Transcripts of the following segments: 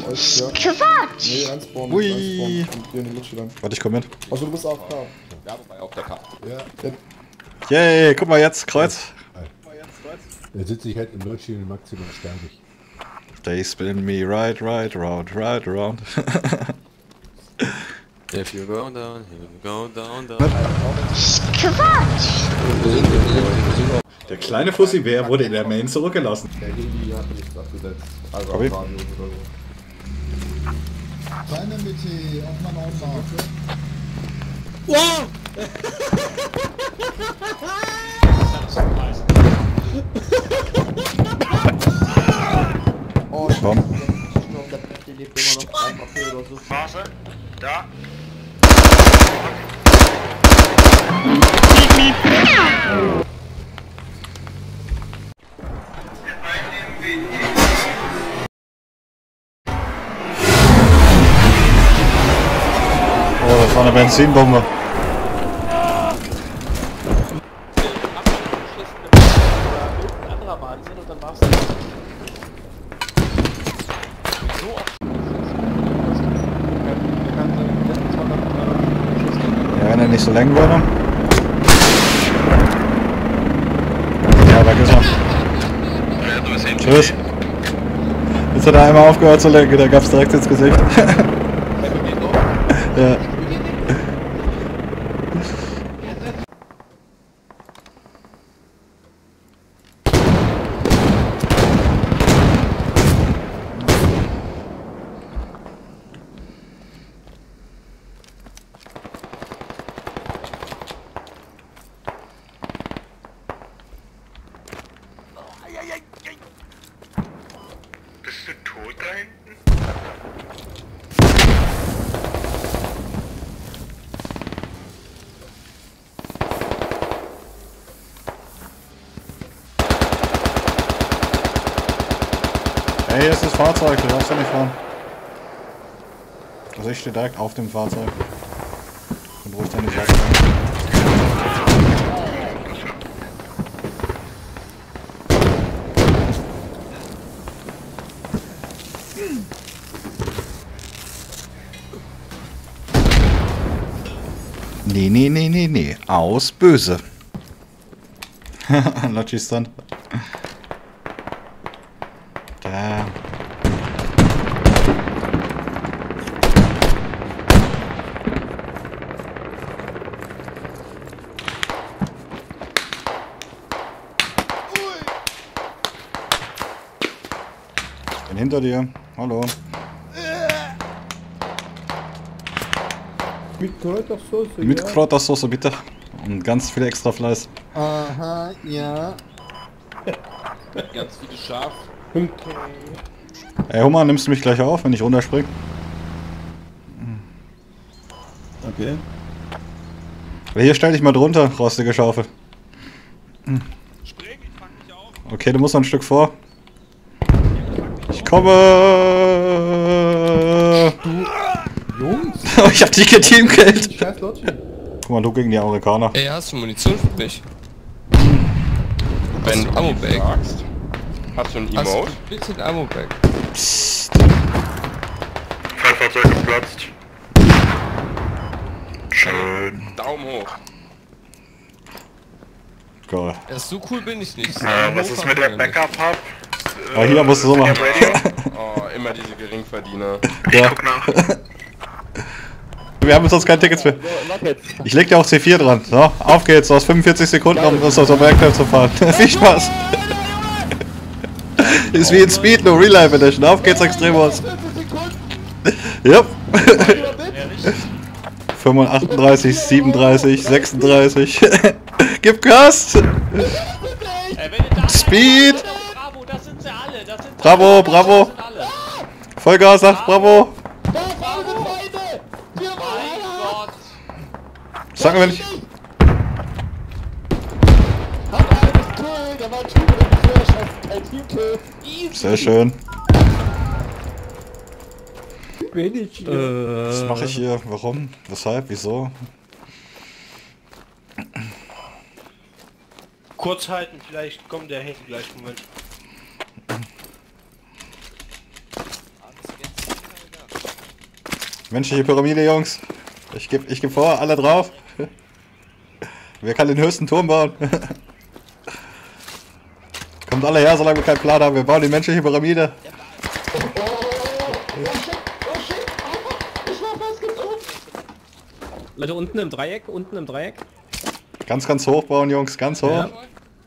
Euch, ja. Quatsch! Nee, einspawn. Ui. Einspawn. Und geh in die Lutsche dann. Warte, ich komm mit. Also du bist AFK. Ja, wobei auf der Karte. Ja. Yay, guck mal jetzt, Kreuz. Da sitze ich halt im Deutschen und Maximum sterbe ich. They spin me right, round. If you go down, you go down. Quatsch! Der kleine Fussibär wurde in der Main zurückgelassen. Der Heli hat nichts abgesetzt. Also Komm am hin. Radio oder so. Keine Mitte, auf meiner Oma. Oh, Komm. ich glaube, der Plätti lebt immer noch 1 AP oder so. Phase, da. Oh, das war eine Benzinbombe. Ja, wenn er nicht so lenken würde. Ja, weg ist er. Tschüss. Jetzt hat er einmal aufgehört zu lenken, da gab's direkt ins Gesicht. Ja. Bist du tot da hinten? Hey, hier ist das Fahrzeug, du darfst ja nicht fahren. Also ich stehe direkt auf dem Fahrzeug. Und ruhig deine Seite. Nee. Aus böse. Lucky Stunt. Da. Ich bin hinter dir. Hallo. Mit Kräutersoße, Mit ja. Kräutersoße bitte. Und ganz viel extra Fleiß. Aha, ja. Ganz viele Schaf. Ey Hummer, nimmst du mich gleich auf, wenn ich runterspring? Okay. Hier stell dich mal drunter, rostige Schaufel. Spring, ich fang dich auf. Okay, du musst noch ein Stück vor. Ich komme! Jungs, Ich hab dich geteamkillt. scheiß Lotchi. Guck mal, du gegen die Amerikaner. Ey, hast du Munition für mich? Wenn du Ammo-Bag. fragst. Hast du ein Hast du Emote? bitte ein Ammo-Bag? Psst. Fahrzeug geplatzt. Schön. Daumen hoch. Geil. Ja, so cool bin ich nicht. Was ist mit der Backup-Hub? Ah, hier musst du so machen. Oh, immer diese Geringverdiener. Ja. Guck nach. Wir haben sonst kein Tickets mehr. Ich leg dir auch C4 dran. So, auf geht's. Du hast 45 Sekunden, um das aus der Bergtag zu fahren. Viel Spaß. Ist wie in Speed, nur Real Life Edition. Auf geht's, Extremos. Yep. 35, 37, 36. Gib Gas. Speed. Bravo, das sind sie alle. Das sind Bravo, bravo. sind alle. Vollgas, sagt Bravo. Mein Gott. Sag mir, wenn ich... Sehr schön. Was mache ich hier? Warum? Weshalb? Wieso? Kurz halten, vielleicht kommt der Hecht gleich. Moment. Menschliche Pyramide, Jungs. Ich geb vor, alle drauf. Wer kann den höchsten Turm bauen? Kommt alle her, solange wir keinen Plan haben. Wir bauen die menschliche Pyramide. Leute, unten im Dreieck, unten im Dreieck. Ganz hoch bauen, Jungs, ganz hoch. Ja.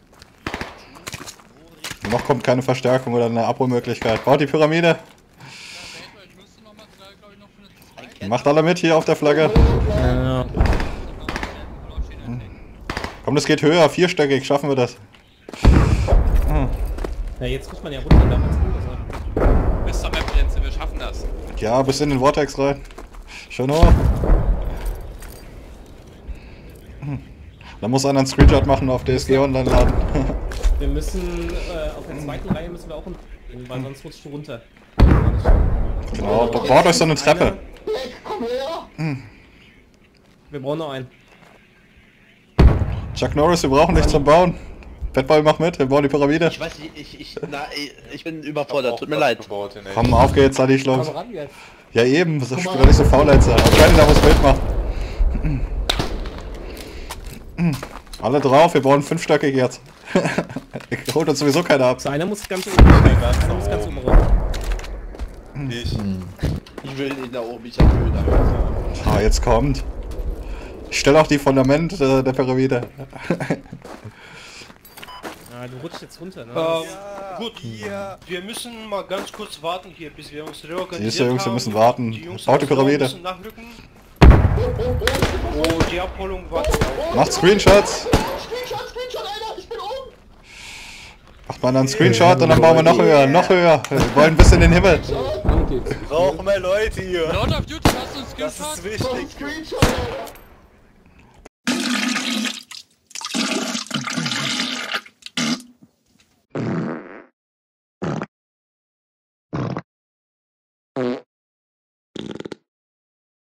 Noch kommt keine Verstärkung oder eine Abholmöglichkeit. Baut die Pyramide. Macht alle mit hier auf der Flagge. Ja. Komm, das geht höher, vierstöckig, schaffen wir das. Ja, jetzt muss man ja runter, damals runter. Bis zur Map-Grenze, wir schaffen das. Ja, bis in den Vortex rein. Schön hoch. Da muss einer einen Screenshot machen auf DSG Online laden. Wir müssen, auf der zweiten Reihe müssen wir auch runtergehen, weil sonst rutschst du runter. Genau, baut euch so eine Treppe. Komm her! Wir brauchen noch einen. Chuck Norris, wir brauchen dich zum Bauen. Fatboy, mach mit, wir bauen die Pyramide. Ich weiß nicht, ich bin überfordert, tut mir leid. Komm, auf geht's, Sadi Schlunks. Komm ran jetzt. Ja eben, das ist doch nicht so faul jetzt. Keiner da muss mitmachen. Alle drauf, wir bauen 5-stöckig jetzt. Holt uns sowieso keiner ab. So, einer muss ganz oben steigen, einer muss ganz oben rauf. Ich will nicht da oben, ich hab Höhe da. Ah, jetzt kommt. Ich stelle auch die Fundamente der Pyramide. Ah, du rutschst jetzt runter, ne? Gut, wir müssen mal ganz kurz warten hier, bis wir uns reorganisiert Siehst du, Jungs, wir haben. müssen warten. Die Jungs Baut die Pyramide. müssen nachrücken. Oh, die Abholung wartet auch. Macht Screenshots. Screenshot, Alter, ich bin oben! Macht mal einen Screenshot und dann bauen wir noch höher, noch höher. Wir wollen bis in den Himmel. Dann geht's. Brauchen mehr Leute hier. Lord of Duty, hast du einen Screenshot? Das ist wichtig. Screenshot, Alter!